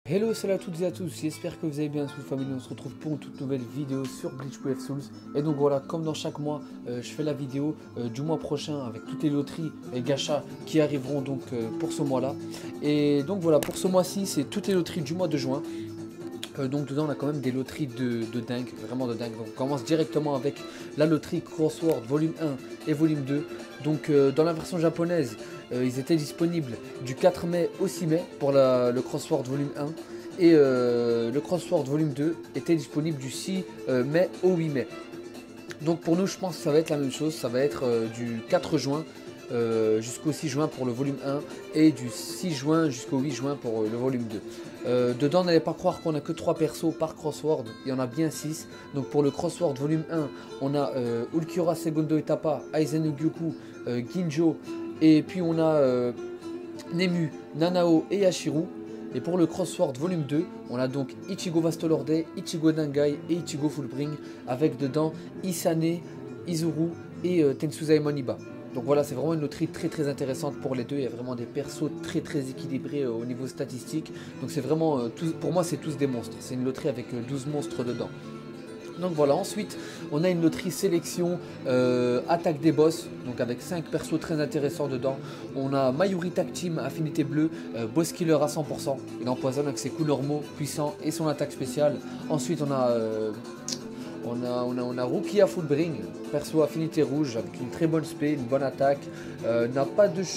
Hello, salut à toutes et à tous, j'espère que vous allez bien, Soul Family. On se retrouve pour une toute nouvelle vidéo sur Bleach WF Souls. Et donc voilà, comme dans chaque mois, je fais la vidéo du mois prochain avec toutes les loteries et gachas qui arriveront donc pour ce mois-là. Et donc voilà, pour ce mois-ci, c'est toutes les loteries du mois de juin. Donc dedans on a quand même des loteries de dingue, vraiment de dingue. Donc on commence directement avec la loterie Crossword volume 1 et volume 2. Donc dans la version japonaise, ils étaient disponibles du 4 mai au 6 mai pour le Crossword volume 1. Et le Crossword volume 2 était disponible du 6 mai au 8 mai. Donc pour nous je pense que ça va être la même chose, ça va être du 4 juin jusqu'au 6 juin pour le volume 1 et du 6 juin jusqu'au 8 juin pour le volume 2. Dedans, n'allez pas croire qu'on a que 3 persos par crossword, il y en a bien 6. Donc pour le crossword volume 1, on a Ulquiorra Segundo Etapa, Aizen Gyoku, Ginjo, et puis on a Nemu, Nanao et Yashiro. Et pour le crossword volume 2, on a donc Ichigo Vastolorde, Ichigo Dangai et Ichigo Fullbring, avec dedans Isane, Izuru et Tensuzaemon Iba. Donc voilà, c'est vraiment une loterie très intéressante pour les deux. Il y a vraiment des persos très équilibrés au niveau statistique. Donc c'est vraiment, pour moi c'est tous des monstres. C'est une loterie avec 12 monstres dedans. Donc voilà, ensuite on a une loterie sélection attaque des boss, donc avec 5 persos très intéressants dedans. On a Mayuri Tag Team Affinité Bleue, boss killer à 100%, il empoisonne avec ses coups normaux, puissants et son attaque spéciale. Ensuite on a Rukia Fullbring, perso affinité rouge avec une très bonne spé, une bonne attaque, n'a pas de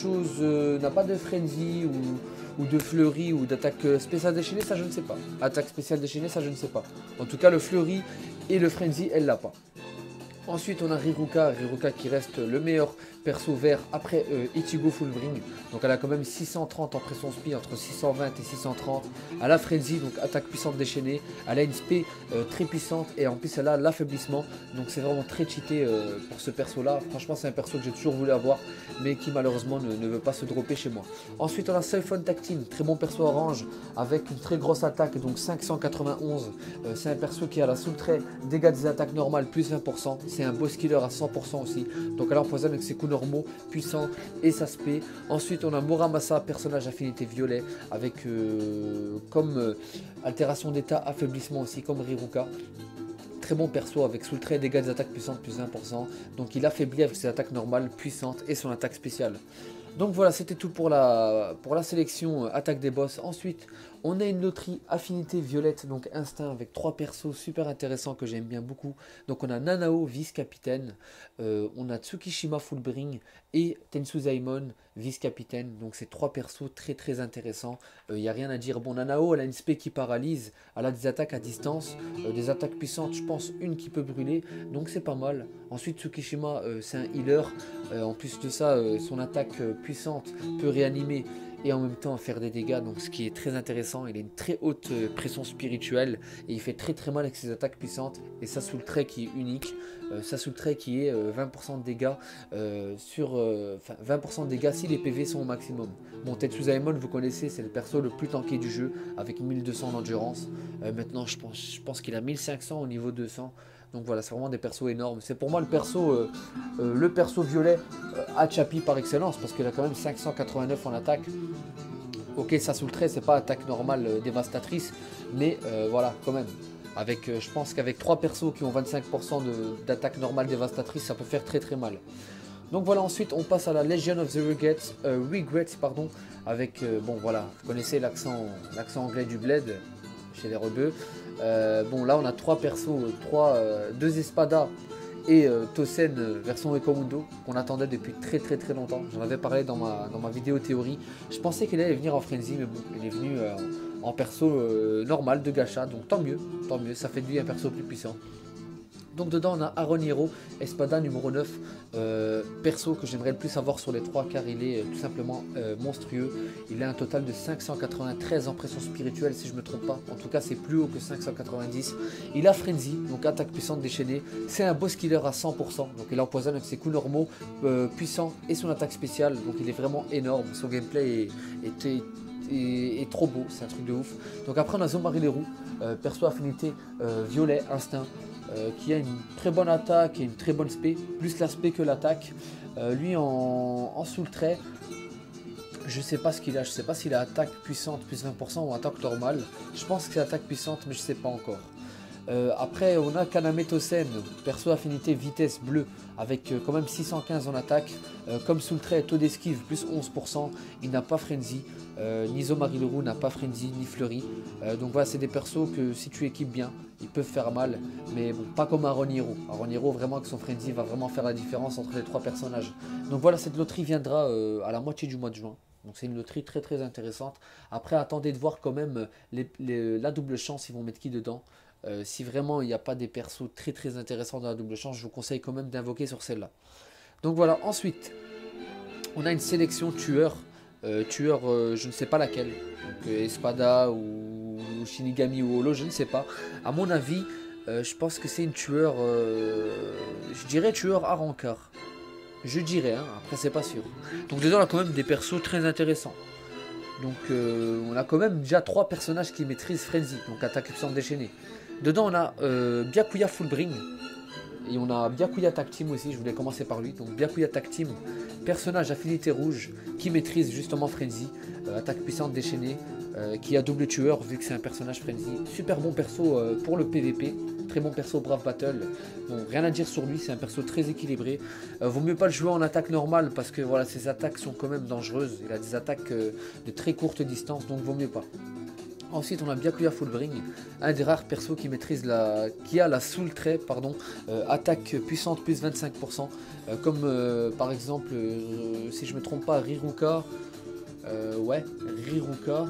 frenzy ou de fleurie ou d'attaque spéciale déchaînée, ça je ne sais pas. Attaque spéciale déchaînée, ça je ne sais pas. En tout cas le fleurie et le frenzy, elle l'a pas. Ensuite on a Riruka qui reste le meilleur perso vert après Ichigo Fullbring. Donc elle a quand même 630 en pression spi, entre 620 et 630. Elle a Frenzy, donc attaque puissante déchaînée. Elle a une spé très puissante et en plus elle a l'affaiblissement. Donc c'est vraiment très cheaté pour ce perso là. Franchement c'est un perso que j'ai toujours voulu avoir mais qui malheureusement ne veut pas se dropper chez moi. Ensuite on a Siphon Tag Team, très bon perso orange avec une très grosse attaque, donc 591. C'est un perso qui a la soul trait, dégâts des attaques normales plus 20%. C'est un boss killer à 100% aussi. Donc elle empoisonne avec ses coups normaux, puissants et sa spé. Ensuite on a Muramasa, personnage affinité violet avec comme altération d'état, affaiblissement aussi comme Riruka. Très bon perso avec soul trait, dégâts des attaques puissantes plus 1%. Donc il affaiblit avec ses attaques normales, puissantes et son attaque spéciale. Donc voilà, c'était tout pour la sélection attaque des boss. Ensuite, on a une loterie affinité violette, donc instinct, avec 3 persos super intéressants que j'aime bien beaucoup. Donc on a Nanao, vice-capitaine, on a Tsukishima Fullbring et Tensuzaemon, vice-capitaine. Donc c'est 3 persos très intéressants. Il n'y a rien à dire. Bon, Nanao, elle a une spé qui paralyse, elle a des attaques à distance, des attaques puissantes, je pense une qui peut brûler, donc c'est pas mal. Ensuite, Tsukishima, c'est un healer. En plus de ça, son attaque puissante peut réanimer et en même temps faire des dégâts, donc ce qui est très intéressant. Il a une très haute pression spirituelle et il fait très mal avec ses attaques puissantes et sa soul trait qui est unique, sa soul trait qui est 20% de dégâts 20% de dégâts si les PV sont au maximum. Bon, Tetsuzaemon vous connaissez, c'est le perso le plus tanké du jeu avec 1200 d'endurance. Maintenant je pense qu'il a 1500 au niveau 200. Donc voilà, c'est vraiment des persos énormes. C'est pour moi le perso violet à Chapi par excellence, parce qu'il a quand même 589 en attaque. Ok, ça sous le trait, c'est pas attaque normale dévastatrice, mais voilà, quand même. Je pense qu'avec 3 persos qui ont 25% d'attaque normale dévastatrice, ça peut faire très mal. Donc voilà, ensuite on passe à la Legion of the Regrets, pardon, avec, bon voilà, vous connaissez l'accent anglais du bled chez les rebeux. Bon là on a 3 persos, 2 espadas et Tosen version Ekomundo qu'on attendait depuis très longtemps. J'en avais parlé dans ma vidéo théorie. Je pensais qu'il allait venir en Frenzy, mais bon, il est venu en perso normal de gacha, donc tant mieux, ça fait de lui un perso plus puissant. Donc dedans on a Aaron Hero, Espada numéro 9, perso que j'aimerais le plus avoir sur les 3 car il est tout simplement monstrueux. Il a un total de 593 en pression spirituelle si je ne me trompe pas, en tout cas c'est plus haut que 590. Il a Frenzy, donc attaque puissante déchaînée, c'est un boss killer à 100%, donc il empoisonne avec ses coups normaux, puissants et son attaque spéciale, donc il est vraiment énorme, son gameplay est trop beau, c'est un truc de ouf. Donc après on a Zombarileru, perso affinité violet, instinct, qui a une très bonne attaque et une très bonne spé, plus la spé que l'attaque. Lui en soul trait, Je sais pas ce qu'il a, je sais pas s'il a attaque puissante plus 20% ou attaque normale. Je pense que c'est attaque puissante, mais je sais pas encore. Après, on a Kaname Tosen, perso affinité vitesse bleue, avec quand même 615 en attaque. Comme sous le trait, taux d'esquive plus 11%, il n'a pas Frenzy. Ni Zomarileru n'a pas Frenzy, ni Fleury. Donc voilà, c'est des persos que si tu équipes bien, ils peuvent faire mal. Mais bon, pas comme Aaron Hiro. Aaron Hiro, vraiment, que son Frenzy va vraiment faire la différence entre les trois personnages. Donc voilà, cette loterie viendra à la moitié du mois de juin. Donc c'est une loterie très très intéressante. Après, attendez de voir quand même la double chance, ils vont mettre qui dedans. Si vraiment il n'y a pas des persos très très intéressants dans la double chance, je vous conseille quand même d'invoquer sur celle-là. Donc voilà, ensuite, on a une sélection tueur. Je ne sais pas laquelle. Donc, Espada ou Shinigami ou Holo, je ne sais pas. À mon avis, je pense que c'est une tueur, je dirais tueur à rencard. Je dirais, hein, après c'est pas sûr. Donc dedans on a quand même des persos très intéressants. Donc on a quand même déjà 3 personnages qui maîtrisent Frenzy, donc attaque puissante déchaînée. Dedans on a Byakuya Fullbring. Et on a Byakuya Tag Team aussi, je voulais commencer par lui. Donc Byakuya Tag Team, personnage affinité rouge qui maîtrise justement Frenzy, attaque puissante déchaînée, qui a double tueur vu que c'est un personnage Frenzy. Super bon perso pour le PVP, très bon perso Brave Battle. Bon, rien à dire sur lui, c'est un perso très équilibré. Vaut mieux pas le jouer en attaque normale parce que voilà, ses attaques sont quand même dangereuses. Il a des attaques de très courte distance, donc vaut mieux pas. Ensuite, on a Byakuya Fullbring, un des rares persos qui maîtrise qui a la soul trait, pardon, attaque puissante plus 25%, comme par exemple, si je me trompe pas, Riruka, ouais, Riruka,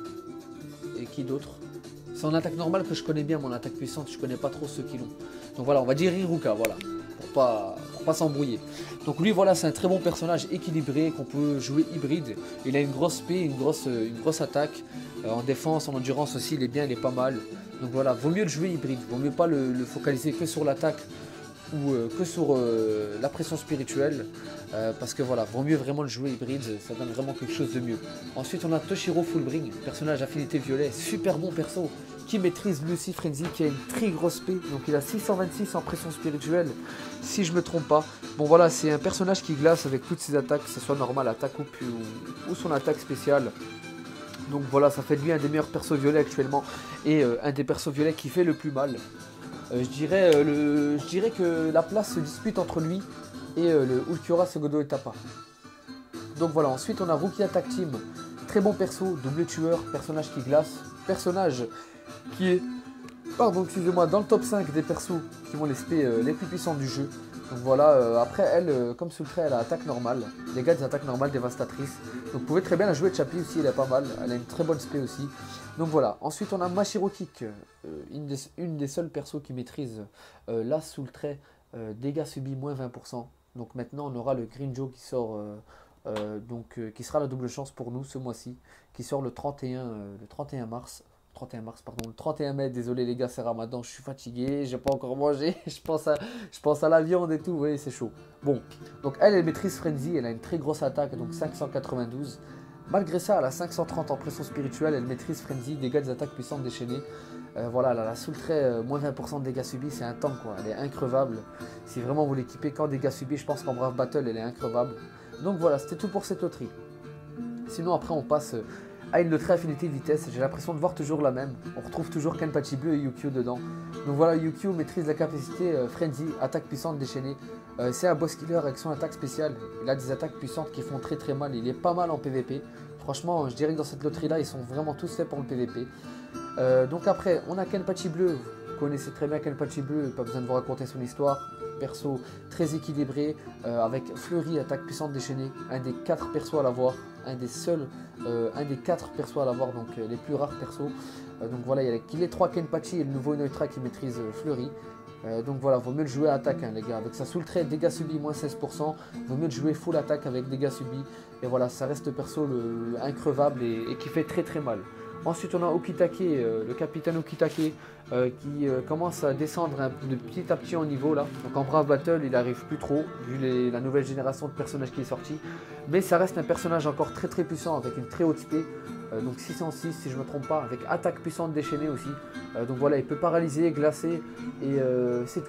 et qui d'autre? C'est en attaque normale que je connais bien, mon attaque puissante, je connais pas trop ceux qui l'ont. Donc voilà, on va dire Riruka, voilà, pour pas s'embrouiller. Donc lui, voilà, c'est un très bon personnage équilibré qu'on peut jouer hybride. Il a une grosse P, une grosse attaque. En défense, en endurance aussi, il est bien, il est pas mal. Donc voilà, vaut mieux le jouer hybride, vaut mieux pas le focaliser que sur l'attaque ou que sur la pression spirituelle. Parce que voilà, vaut mieux vraiment le jouer hybride, ça donne vraiment quelque chose de mieux. Ensuite, on a Toshiro Fullbring, personnage affinité violet, super bon perso, qui maîtrise Lucy Frenzy, qui a une très grosse P. Donc il a 626 en pression spirituelle, si je me trompe pas. Bon voilà, c'est un personnage qui glace avec toutes ses attaques, que ce soit normal, attaque ou son attaque spéciale. Donc voilà, ça fait de lui un des meilleurs persos violets actuellement et un des persos violets qui fait le plus mal. Je dirais que la place se dispute entre lui et le Ulquiorra Segundo Etapa. Donc voilà, ensuite on a Rukia Tag Team, très bon perso, double tueur, personnage qui glace, personnage qui est, pardon, excusez-moi, dans le top 5 des persos qui vont les SP les plus puissants du jeu. Donc voilà, après elle, comme sous le trait, elle a attaque normale, dégâts des attaques normales dévastatrices. Donc vous pouvez très bien la jouer de Chappie aussi, elle est pas mal, elle a une très bonne spé aussi. Donc voilà, ensuite on a Mashiro Kick, une des seules persos qui maîtrise là sous le trait, dégâts subis moins 20%. Donc maintenant on aura le Green Joe qui sort, qui sera la double chance pour nous ce mois-ci, qui sort le 31 mars. 31 mars, pardon, le 31 mai, désolé les gars, c'est Ramadan, je suis fatigué, j'ai pas encore mangé, je pense à la viande et tout, vous voyez, c'est chaud. Bon, donc elle maîtrise Frenzy, elle a une très grosse attaque, donc 592. Malgré ça, elle a 530 en pression spirituelle, elle maîtrise Frenzy, dégâts des attaques puissantes déchaînées. Voilà, elle a la soul trait, moins 20% de dégâts subis, c'est un tank quoi, elle est increvable. Si vraiment vous l'équipez qu'en dégâts subis, je pense qu'en Brave Battle, elle est increvable. Donc voilà, c'était tout pour cette loterie. Sinon après on passe à une loterie affinité vitesse, j'ai l'impression de voir toujours la même. On retrouve toujours Kenpachi bleu et Yukio dedans. Donc voilà, Yukio maîtrise la capacité Frenzy, attaque puissante déchaînée. C'est un boss killer avec son attaque spéciale. Il a des attaques puissantes qui font très très mal. Il est pas mal en PVP. Franchement, je dirais que dans cette loterie là, ils sont vraiment tous faits pour le PVP. Donc après, on a Kenpachi bleu. Vous connaissez très bien Kenpachi bleu, pas besoin de vous raconter son histoire. Perso très équilibré, avec Fleury, attaque puissante déchaînée. Un des 4 persos à l'avoir. Un des 4 persos à l'avoir, donc les plus rares persos. Donc voilà, il y a les 3 Kenpachi et le nouveau Neutra qui maîtrise Fleury. Donc voilà, vaut mieux le jouer à attaque les gars, avec sa soul trait, dégâts subis moins 16%, vaut mieux le jouer full attaque avec dégâts subis, et voilà, ça reste perso increvable et qui fait très très mal. Ensuite on a Okitake, le capitaine Okitake, qui commence à descendre de petit à petit en niveau là. Donc en Brave Battle il arrive plus trop, vu la nouvelle génération de personnages qui est sortie. Mais ça reste un personnage encore très très puissant, avec une très haute spé. Donc 606 si je ne me trompe pas, avec attaque puissante déchaînée aussi. Donc voilà, il peut paralyser, glacer, et c'est tout.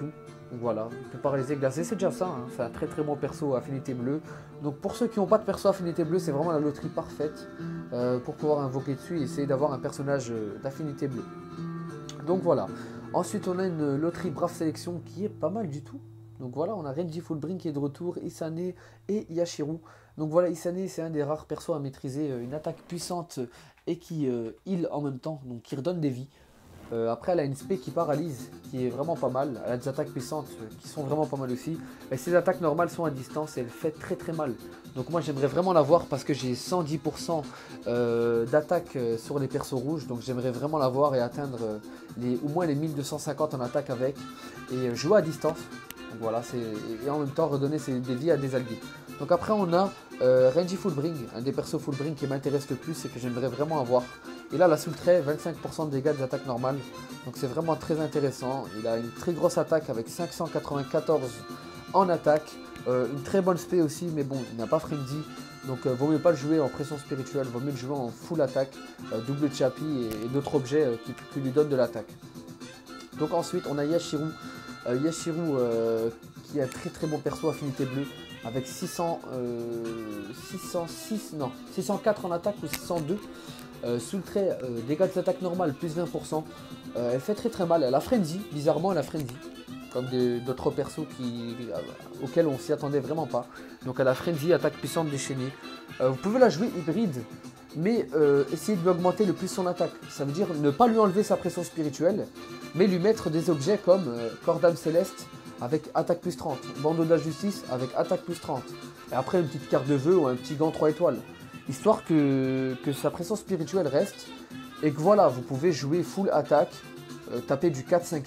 Donc voilà, il peut paralyser, glacer, c'est déjà ça, hein. C'est un très très bon perso affinité bleue. Donc pour ceux qui n'ont pas de perso affinité bleue, c'est vraiment la loterie parfaite pour pouvoir invoquer dessus et essayer d'avoir un personnage d'affinité bleue. Donc voilà. Ensuite on a une loterie Brave Sélection qui est pas mal du tout. Donc voilà, on a Renji Fullbring qui est de retour, Isane et Yashiru. Donc voilà, Isane c'est un des rares persos à maîtriser une attaque puissante et qui heal en même temps, donc qui redonne des vies. Après elle a une spé qui paralyse, qui est vraiment pas mal. Elle a des attaques puissantes qui sont vraiment pas mal aussi. Et ses attaques normales sont à distance et elle fait très très mal. Donc moi j'aimerais vraiment l'avoir parce que j'ai 110% d'attaque sur les persos rouges. Donc j'aimerais vraiment l'avoir et atteindre au moins les 1250 en attaque avec. Et jouer à distance. Donc voilà, et en même temps redonner des vies à des alliés. Donc après on a Renji Fullbring, un des persos Fullbring qui m'intéresse le plus et que j'aimerais vraiment avoir. Et là la Soultray, 25% de dégâts des attaques normales. Donc c'est vraiment très intéressant. Il a une très grosse attaque avec 594 en attaque. Une très bonne spé aussi, mais bon, il n'a pas Frenzy. Donc vaut mieux pas le jouer en pression spirituelle, vaut mieux le jouer en full attaque, double Chappie et d'autres objets qui lui donnent de l'attaque. Donc ensuite on a Yashiru. Yashiru qui est un très très bon perso affinité bleue avec 604 en attaque ou 602. Soultray, dégâts de l'attaque normale plus 20%. Elle fait très très mal. Elle a Frenzy, bizarrement elle a Frenzy. Comme d'autres persos auxquels on s'y attendait vraiment pas. Donc elle a Frenzy, attaque puissante déchaînée. Vous pouvez la jouer hybride, mais essayez de lui augmenter le plus son attaque. Ça veut dire ne pas lui enlever sa pression spirituelle, mais lui mettre des objets comme Cordame Céleste avec attaque plus 30, Bandeau de la Justice avec attaque plus 30. Et après une petite carte de vœux ou un petit gant 3 étoiles. Histoire que sa pression spirituelle reste. Et que voilà, vous pouvez jouer full attaque, taper du 4-5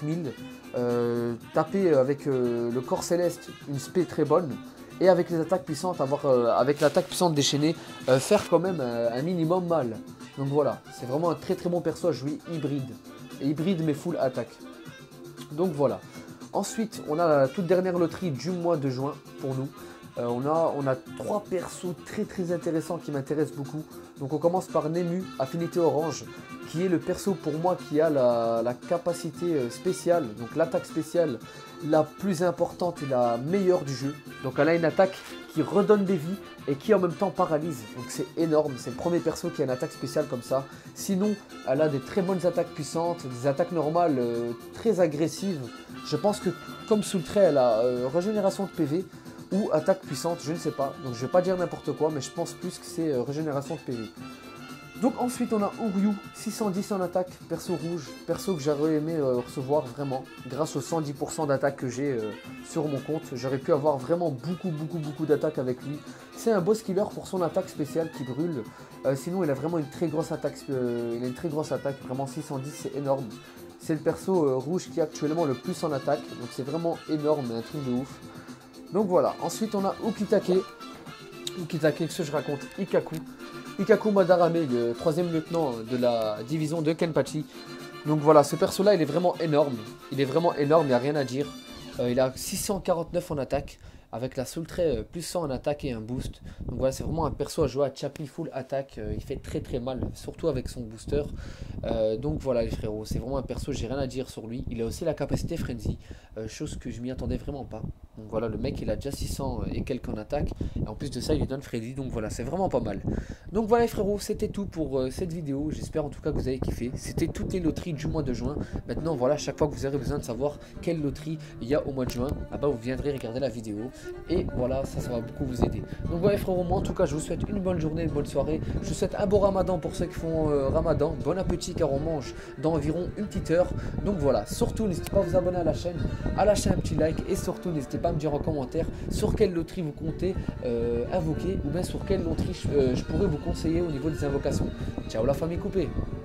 000, taper avec le corps céleste une spé très bonne. Et avec les attaques puissantes, avec l'attaque puissante déchaînée, faire quand même un minimum mal. Donc voilà, c'est vraiment un très très bon perso à jouer hybride. Et hybride mais full attaque. Donc voilà. Ensuite, on a la toute dernière loterie du mois de juin pour nous. On a 3 persos très très intéressants qui m'intéressent beaucoup. Donc on commence par Nemu, affinité orange, qui est le perso pour moi qui a la capacité spéciale, donc l'attaque spéciale la plus importante et la meilleure du jeu. Donc elle a une attaque qui redonne des vies et qui en même temps paralyse. Donc c'est énorme, c'est le premier perso qui a une attaque spéciale comme ça. Sinon, elle a des très bonnes attaques puissantes, des attaques normales très agressives. Je pense que comme Soultray, elle a régénération de PV. Ou attaque puissante, je ne sais pas. Donc je vais pas dire n'importe quoi, mais je pense plus que c'est régénération de PV. Donc ensuite on a Uryu, 610 en attaque, perso rouge, perso que j'aurais aimé recevoir vraiment. Grâce aux 110% d'attaque que j'ai sur mon compte, j'aurais pu avoir vraiment beaucoup d'attaque avec lui. C'est un boss killer pour son attaque spéciale qui brûle. Sinon il a vraiment une très grosse attaque, vraiment 610, c'est énorme. C'est le perso rouge qui est actuellement le plus en attaque, donc c'est vraiment énorme, un truc de ouf. Donc voilà, ensuite on a Ukitake, qu'est-ce que je raconte, Ikaku Madarame, le 3e lieutenant de la division de Kenpachi. Donc voilà, ce perso là il est vraiment énorme, il n'y a rien à dire. Il a 649 en attaque, avec la Soultray plus 100 en attaque et un boost. Donc voilà, c'est vraiment un perso à jouer à Chappie full attaque, il fait très très mal, surtout avec son booster. Donc voilà les frérots, c'est vraiment un perso, j'ai rien à dire sur lui. Il a aussi la capacité Frenzy, chose que je m'y attendais vraiment pas. Donc voilà, le mec il a déjà 600 et quelques en attaque, et en plus de ça il lui donne Freddy, donc voilà, c'est vraiment pas mal. Donc voilà les frérots, c'était tout pour cette vidéo, j'espère en tout cas que vous avez kiffé. C'était toutes les loteries du mois de juin. Maintenant voilà, chaque fois que vous aurez besoin de savoir quelle loterie il y a au mois de juin, ah bah, vous viendrez regarder la vidéo, et voilà, ça va beaucoup vous aider. Donc voilà les frérots, moi en tout cas je vous souhaite une bonne journée, une bonne soirée, je vous souhaite un bon ramadan pour ceux qui font ramadan, bon appétit car on mange dans environ une petite heure. Donc voilà, surtout n'hésitez pas à vous abonner à la chaîne, à lâcher un petit like, et surtout n'hésitez pas à me dire en commentaire sur quelle loterie vous comptez invoquer, ou bien sur quelle loterie je pourrais vous conseiller au niveau des invocations. Ciao la famille coupée.